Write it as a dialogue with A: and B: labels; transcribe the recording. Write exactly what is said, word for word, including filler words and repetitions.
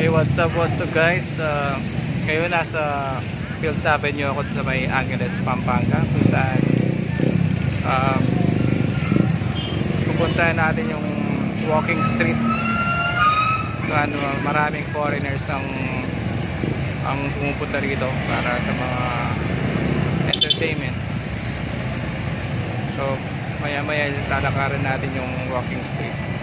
A: what's up, what's up guys? Uh, ngayon nasa Fields Avenue ako sa may Angeles, Pampanga, kung saan um, pupuntahan natin yung walking street. So, ano, maraming foreigners ang ang pumupunta rito para sa mga entertainment. So maya maya lalakarin natin yung walking street.